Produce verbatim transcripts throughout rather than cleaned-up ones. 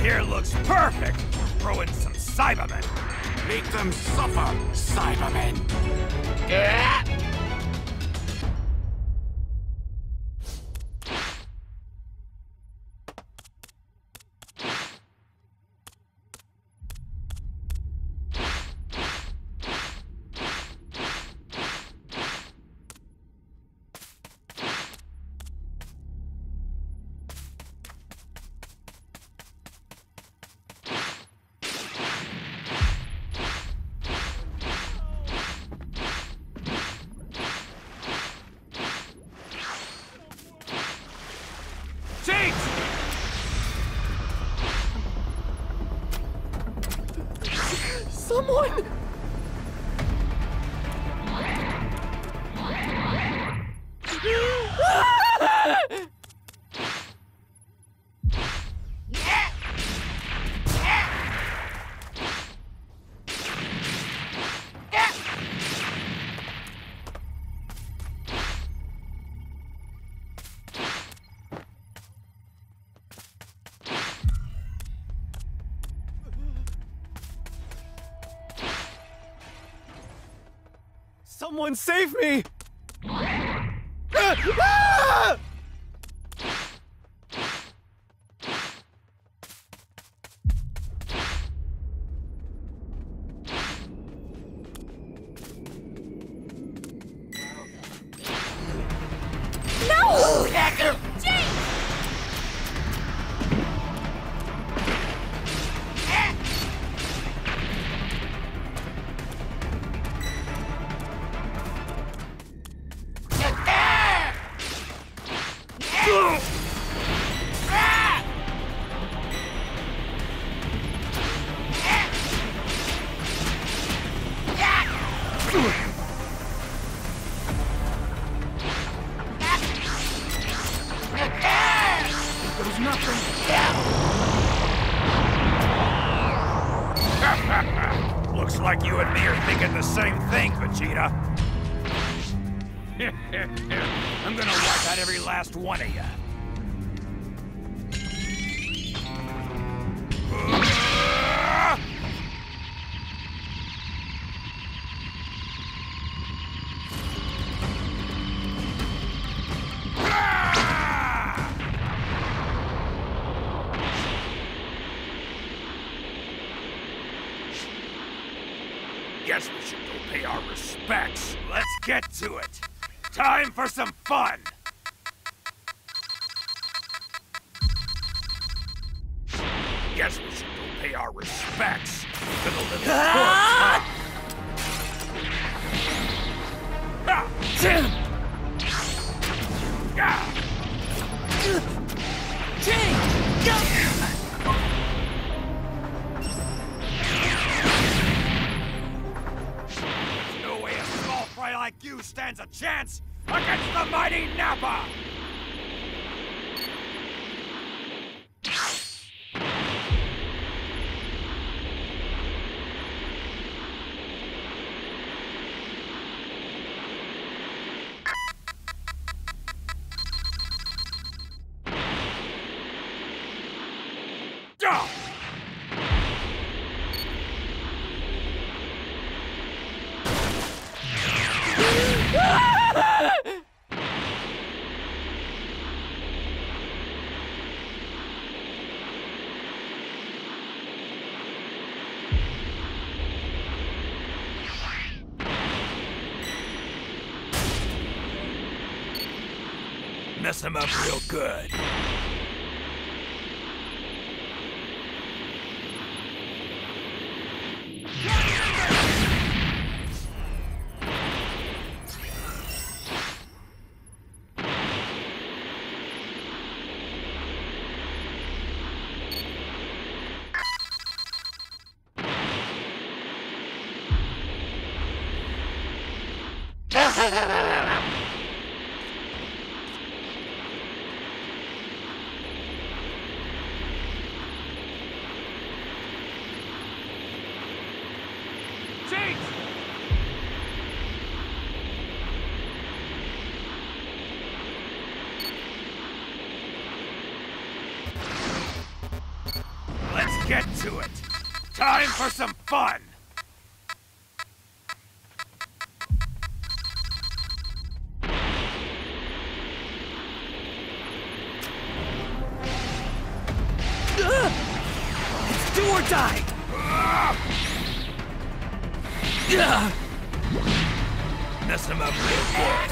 here looks perfect. Throw in some Cybermen. Make them suffer, Cybermen. Yeah. Someone! Someone save me! Ah! Ah! No! Jake! There's nothing. Looks like you and me are thinking the same thing, Vegeta. I'm gonna wipe out every last one of you. Guess we should go pay our respects. Let's get to it. Time for some fun. Guess we should go pay our respects to the little corpse, huh? Ah! Ah! There's no way a small fry like you stands a chance against the mighty Nappa! Mess him up real good. to it. Time for some fun. Ugh! It's do or die! Ugh! Mess him up real good.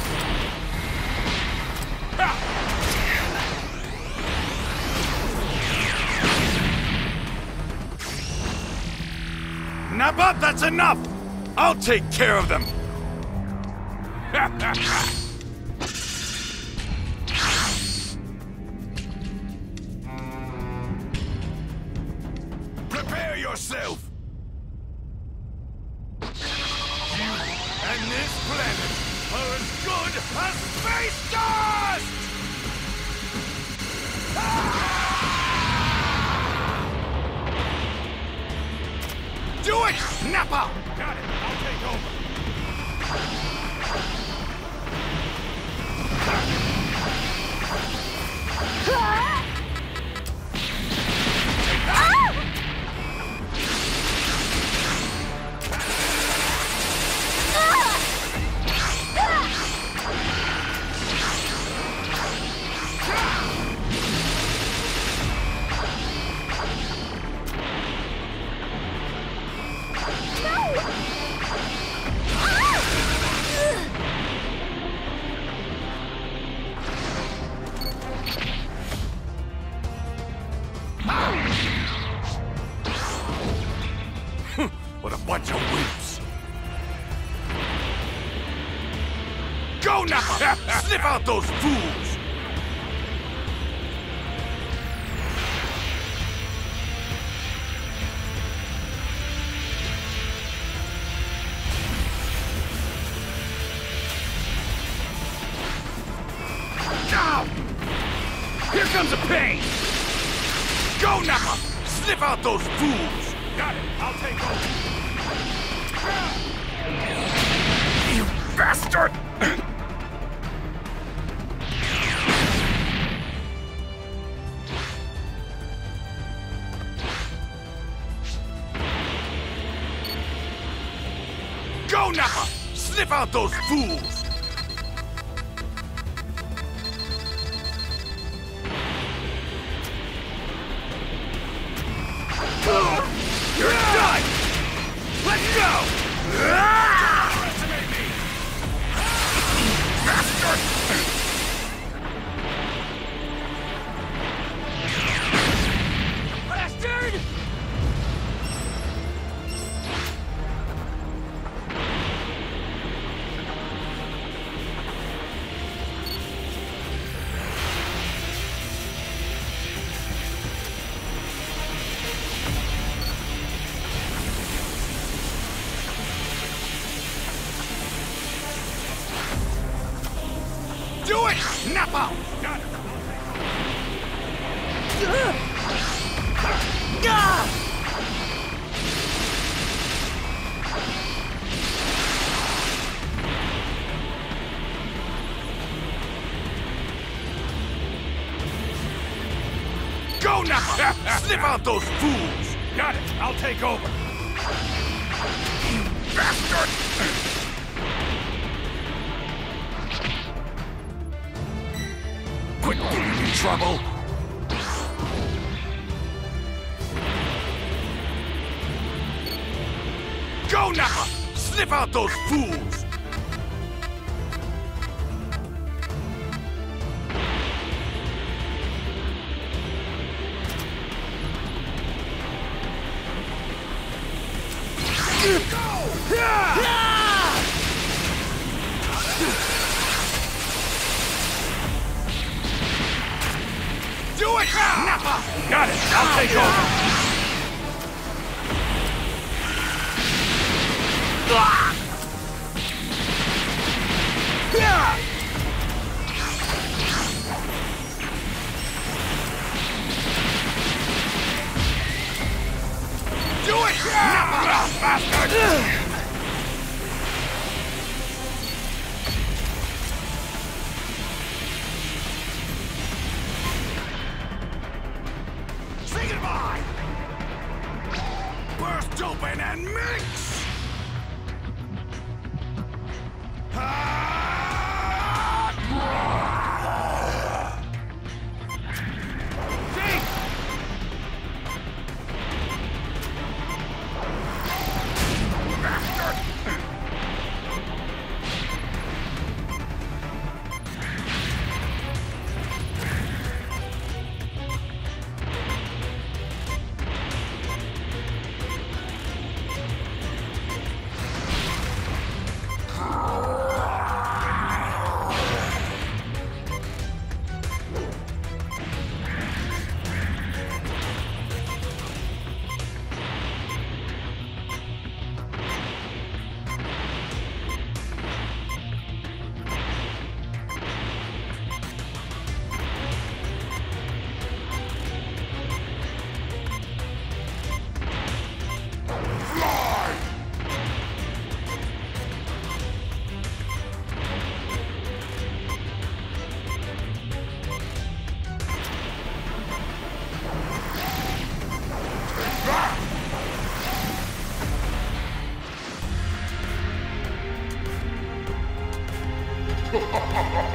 Nappa, that's enough! I'll take care of them! Prepare yourself! You and this planet are as good as space dust! Do it, Nappa! Got it. I'll take over. What a bunch of wimps! Go, Nappa! Sniff out those fools! Now! Here comes a pain! Go, Nappa! Sniff out those fools! Got it. I'll take over. You bastard! Go, Nappa! Sniff out those fools! You're done! Let's go! Underestimate me! Bastard! Bastard! Do it! Nappa! Got it! Go, Nappa! Sniff out those fools! Got it! I'll take over! You bastard! Quit getting in trouble! Go, Nappa! Sniff out those fools! Do it! Nappa! Got it! I'll take over! Do it! Nappa! Bastard! Say goodbye! Ha ha ha!